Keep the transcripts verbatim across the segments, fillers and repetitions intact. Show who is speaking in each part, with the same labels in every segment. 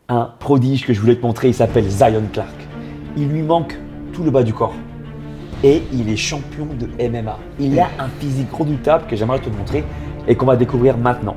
Speaker 1: un prodige que je voulais te montrer, il s'appelle Zion Clark. Il lui manque tout le bas du corps. Et il est champion de M M A. Il a un physique redoutable que j'aimerais te montrer et qu'on va découvrir maintenant.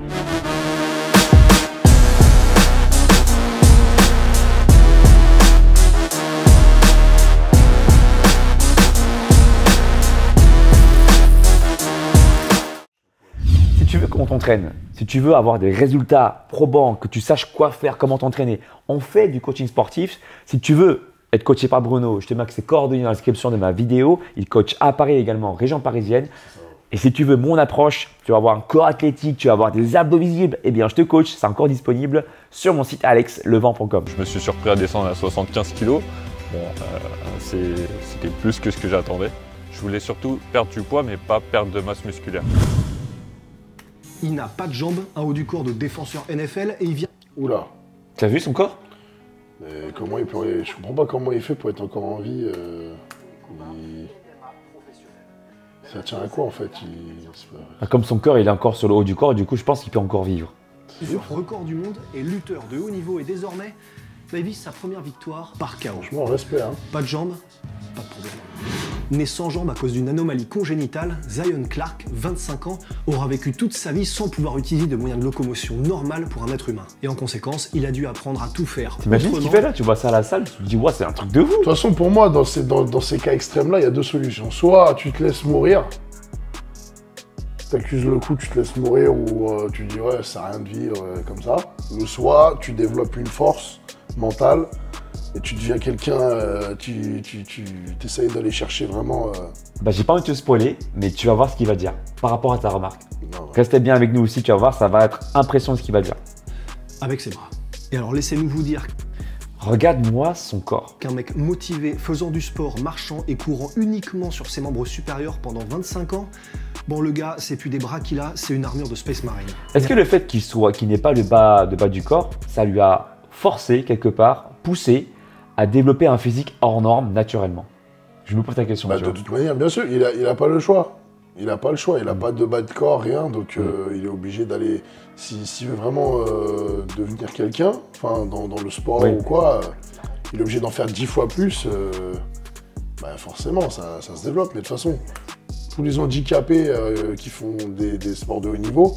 Speaker 1: Si tu veux qu'on t'entraîne, si tu veux avoir des résultats probants, que tu saches quoi faire, comment t'entraîner, on fait du coaching sportif. Si tu veux être coaché par Bruno, je te mets ses coordonnées dans la description de ma vidéo. Il coach à Paris également, région parisienne. Et si tu veux mon approche, tu vas avoir un corps athlétique, tu vas avoir des abdos visibles, eh bien je te coach, c'est encore disponible sur mon site alex levent point com.
Speaker 2: Je me suis surpris à descendre à soixante-quinze kilos. Bon, euh, c'était plus que ce que j'attendais. Je voulais surtout perdre du poids, mais pas perdre de masse musculaire.
Speaker 3: Il n'a pas de jambes, un haut du corps de défenseur N F L et il vient…
Speaker 4: Oula.
Speaker 1: Tu as vu son corps?
Speaker 4: Mais comment il peut… Je comprends pas comment il fait pour être encore en vie. Euh... Il... Ça tient à quoi en fait il...
Speaker 1: Pas... Comme son cœur il est encore sur le haut du corps, du coup je pense qu'il peut encore vivre.
Speaker 3: Plusieurs records du monde et lutteur de haut niveau et désormais, il vit sa première victoire par K O.
Speaker 4: Franchement, respect. Hein.
Speaker 3: Pas de jambes, pas de problème. Né sans jambes à cause d'une anomalie congénitale, Zion Clark, vingt-cinq ans, aura vécu toute sa vie sans pouvoir utiliser de moyens de locomotion normal pour un être humain. Et en conséquence, il a dû apprendre à tout faire.
Speaker 1: T'imagines ce qu'il fait là? Tu vois ça à la salle, tu te dis ouais, c'est un truc de fou.
Speaker 4: De toute façon, pour moi, dans ces, dans, dans ces cas extrêmes-là, il y a deux solutions. Soit tu te laisses mourir, tu accuses le coup, tu te laisses mourir, ou euh, tu dis ouais, ça sert à rien de vivre euh, comme ça. Ou soit tu développes une force mentale et tu deviens quelqu'un, euh, tu, tu, tu essayes d'aller chercher vraiment… Euh...
Speaker 1: Bah j'ai pas envie de te spoiler, mais tu vas voir ce qu'il va dire par rapport à ta remarque.
Speaker 4: Non, ouais.
Speaker 1: Restez bien avec nous aussi, tu vas voir, ça va être impressionnant ce qu'il va dire.
Speaker 3: Avec ses bras. Et alors laissez-nous vous dire…
Speaker 1: Regarde-moi son corps.
Speaker 3: Qu'un mec motivé, faisant du sport, marchant et courant uniquement sur ses membres supérieurs pendant vingt-cinq ans, bon le gars, c'est plus des bras qu'il a, c'est une armure de Space Marine.
Speaker 1: Est-ce que le fait qu'il soit, qu'il n'ait pas le bas, de bas du corps, ça lui a forcé quelque part, poussé à développer un physique hors norme naturellement? Je me pose ta question.
Speaker 4: Bah, de toute manière, bien sûr, il n'a il a pas le choix. Il n'a pas le choix, il n'a mmh. pas de bas de corps, rien, donc mmh. euh, il est obligé d'aller… S'il si veut vraiment euh, devenir quelqu'un, enfin dans, dans le sport oui. ou quoi, euh, il est obligé d'en faire dix fois plus, euh, bah, forcément, ça, ça se développe. Mais de toute façon, tous les handicapés euh, qui font des, des sports de haut niveau,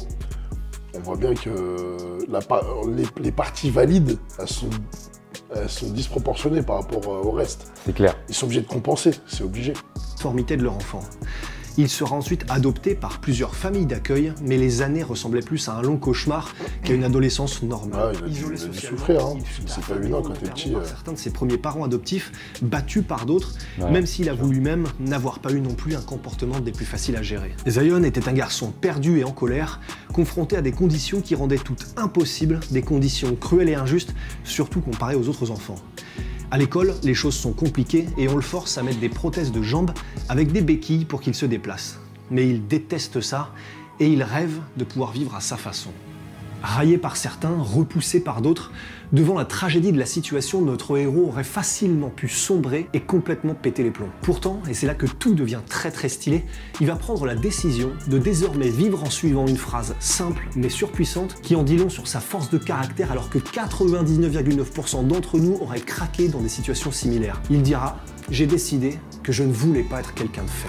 Speaker 4: on voit bien que la, les, les parties valides, elles sont, elles sont disproportionnées par rapport au reste.
Speaker 1: C'est clair.
Speaker 4: Ils sont obligés de compenser, c'est obligé.
Speaker 3: Formité de leur enfant. Il sera ensuite adopté par plusieurs familles d'accueil, mais les années ressemblaient plus à un long cauchemar qu'à une adolescence normale.
Speaker 4: Ah, il a dû, il a dû souffrir, hein. C'est pas évident quand t'es petit.
Speaker 3: Euh... Certains de ses premiers parents adoptifs, battus par d'autres, ouais, même s'il avoue lui-même n'avoir pas eu non plus un comportement des plus faciles à gérer. Zion était un garçon perdu et en colère, confronté à des conditions qui rendaient tout impossible, des conditions cruelles et injustes, surtout comparées aux autres enfants. À l'école, les choses sont compliquées et on le force à mettre des prothèses de jambes avec des béquilles pour qu'il se déplace. Mais il déteste ça et il rêve de pouvoir vivre à sa façon. Raillé par certains, repoussé par d'autres, devant la tragédie de la situation, notre héros aurait facilement pu sombrer et complètement péter les plombs. Pourtant, et c'est là que tout devient très très stylé, il va prendre la décision de désormais vivre en suivant une phrase simple mais surpuissante qui en dit long sur sa force de caractère alors que quatre-vingt-dix-neuf virgule neuf pour cent d'entre nous auraient craqué dans des situations similaires. Il dira « J'ai décidé que je ne voulais pas être quelqu'un de faible. »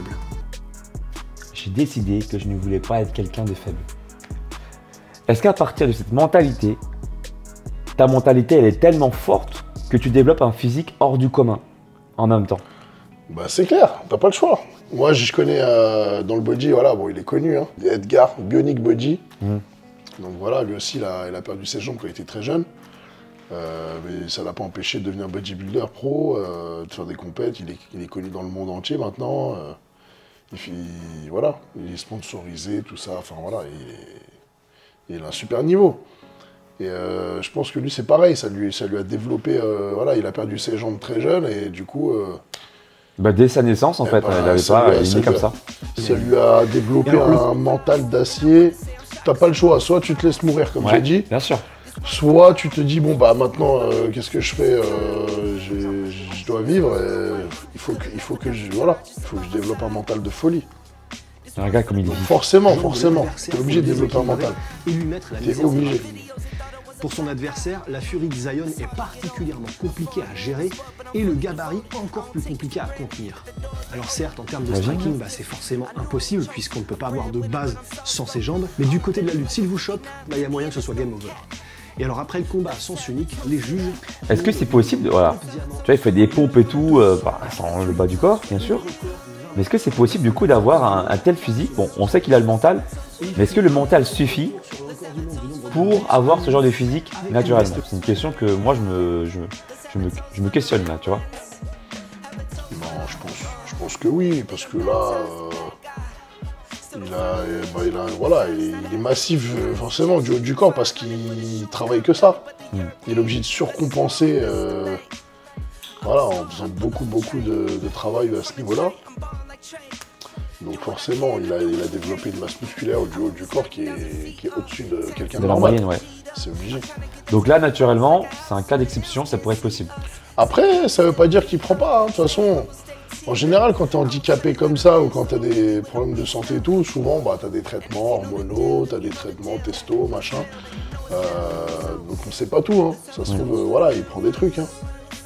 Speaker 1: J'ai décidé que je ne voulais pas être quelqu'un de faible. Est-ce qu'à partir de cette mentalité, ta mentalité elle est tellement forte que tu développes un physique hors du commun en même temps?
Speaker 4: Bah c'est clair, t'as pas le choix. Moi je connais euh, dans le body, voilà, bon il est connu, hein, Edgar, Bionic Body. Mmh. Donc voilà, lui aussi il a, il a perdu ses jambes quand il était très jeune. Euh, mais ça l'a pas empêché de devenir bodybuilder pro, euh, de faire des compètes, il est, il est connu dans le monde entier maintenant. Euh, il, fait, voilà, il est sponsorisé, tout ça, enfin voilà. Il est, il a un super niveau. Et euh, je pense que lui, c'est pareil. Ça lui, ça lui a développé... Euh, voilà, il a perdu ses jambes très jeune et du coup... Euh,
Speaker 1: bah, dès sa naissance, en fait, bah, il n'avait pas...
Speaker 4: A,
Speaker 1: il est né comme ça.
Speaker 4: Ça lui a développé un mental d'acier. T'as pas le choix. Soit tu te laisses mourir, comme
Speaker 1: ouais,
Speaker 4: j'ai dit.
Speaker 1: Bien sûr.
Speaker 4: Soit tu te dis, bon, bah maintenant, euh, qu'est-ce que je fais euh, Je dois vivre. Et il faut que, il faut que je... Voilà. Il faut que je développe un mental de folie.
Speaker 1: Regarde comme il dit.
Speaker 4: Forcément, forcément. T'es obligé de développer un mental. T'es obligé.
Speaker 3: Pour son adversaire, la furie de Zion est particulièrement compliquée à gérer et le gabarit encore plus compliqué à contenir. Alors certes, en termes de striking, bah, c'est forcément impossible puisqu'on ne peut pas avoir de base sans ses jambes, mais du côté de la lutte, s'il vous chope, bah, il y a moyen que ce soit game over. Et alors après le combat à sens unique, les juges...
Speaker 1: Est-ce que c'est possible, voilà, tu vois, il fait des pompes et tout, euh, bah, sans le bas du corps, bien sûr. Mais est-ce que c'est possible du coup d'avoir un, un tel physique? Bon, on sait qu'il a le mental, mais est-ce que le mental suffit pour avoir ce genre de physique naturellement? C'est une question que moi je me, je, je me, je me questionne là, tu vois.
Speaker 4: Non, je pense, je pense que oui, parce que là, euh, il, a, bah, il, a, voilà, il, il est massif forcément du haut du corps parce qu'il travaille que ça. Mm. Il est obligé de surcompenser euh, voilà, en faisant beaucoup, beaucoup de, de travail à ce niveau-là. Donc forcément, il a, il a développé une masse musculaire du haut du corps qui est, qui est au-dessus de quelqu'un de,
Speaker 1: de la
Speaker 4: normal.
Speaker 1: moyenne, ouais.
Speaker 4: C'est obligé.
Speaker 1: Donc là, naturellement, c'est un cas d'exception, ça pourrait être possible.
Speaker 4: Après, ça veut pas dire qu'il prend pas. Hein. De toute façon, en général, quand tu es handicapé comme ça ou quand tu as des problèmes de santé et tout, souvent, bah, tu as des traitements hormonaux, tu as des traitements testo, machin. Euh, donc on sait pas tout. Hein. Ça se trouve, euh, voilà, il prend des trucs. Hein.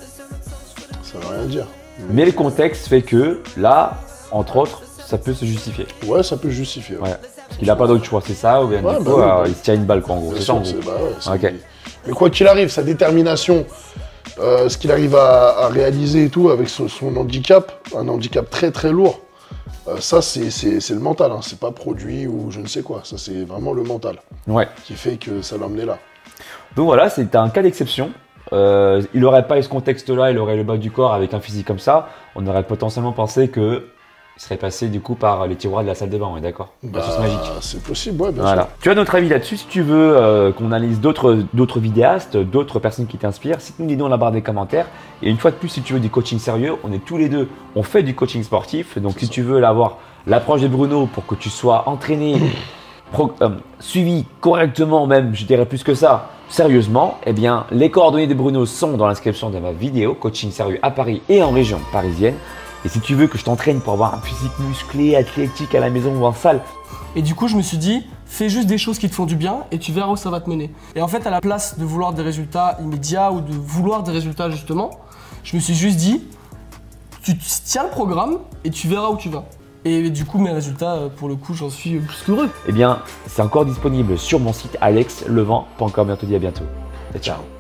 Speaker 4: Ça veut rien dire.
Speaker 1: Mais, Mais le contexte fait que là, entre autres, ça peut se justifier.
Speaker 4: Ouais, ça peut se justifier. Ouais.
Speaker 1: Ouais. Parce qu'il n'a pas d'autre choix, c'est ça, ou bien
Speaker 4: ouais,
Speaker 1: du
Speaker 4: bah
Speaker 1: coup,
Speaker 4: oui,
Speaker 1: euh,
Speaker 4: bah,
Speaker 1: il se tient une balle, quoi, en gros. C'est ça, en gros.
Speaker 4: Bah ouais,
Speaker 1: okay.
Speaker 4: Mais quoi qu'il arrive, sa détermination, euh, ce qu'il arrive à, à réaliser et tout, avec son, son handicap, un handicap très très lourd, euh, ça c'est le mental, hein. C'est pas produit ou je ne sais quoi, ça c'est vraiment le mental
Speaker 1: ouais.
Speaker 4: qui fait que ça l'a amené là.
Speaker 1: Donc voilà, c'est un cas d'exception. Euh, il n'aurait pas eu ce contexte-là, il aurait le bas du corps avec un physique comme ça, on aurait potentiellement pensé que il serait passé du coup par les tiroirs de la salle de bain, on est d'accord?
Speaker 4: Bah,
Speaker 1: c'est magique.
Speaker 4: C'est possible, ouais, bien
Speaker 1: voilà.
Speaker 4: sûr.
Speaker 1: Tu as notre avis là-dessus, si tu veux euh, qu'on analyse d'autres d'autres vidéastes, d'autres personnes qui t'inspirent, cite-nous les noms dans la barre des commentaires. Et une fois de plus, si tu veux du coaching sérieux, on est tous les deux, on fait du coaching sportif. Donc si ça. Tu veux avoir l'approche de Bruno pour que tu sois entraîné, pro, euh, suivi correctement même, je dirais plus que ça, sérieusement, eh bien les coordonnées de Bruno sont dans l'inscription de ma vidéo coaching sérieux à Paris et en région parisienne. Et si tu veux que je t'entraîne pour avoir un physique musclé, athlétique à la maison ou en salle.
Speaker 5: Et du coup, je me suis dit, fais juste des choses qui te font du bien et tu verras où ça va te mener. Et en fait, à la place de vouloir des résultats immédiats ou de vouloir des résultats justement, je me suis juste dit, tu tiens le programme et tu verras où tu vas. Et du coup, mes résultats, pour le coup, j'en suis plus qu'heureux.
Speaker 1: Eh bien, c'est encore disponible sur mon site alex levent point com. Et on te dit à bientôt. Et ciao.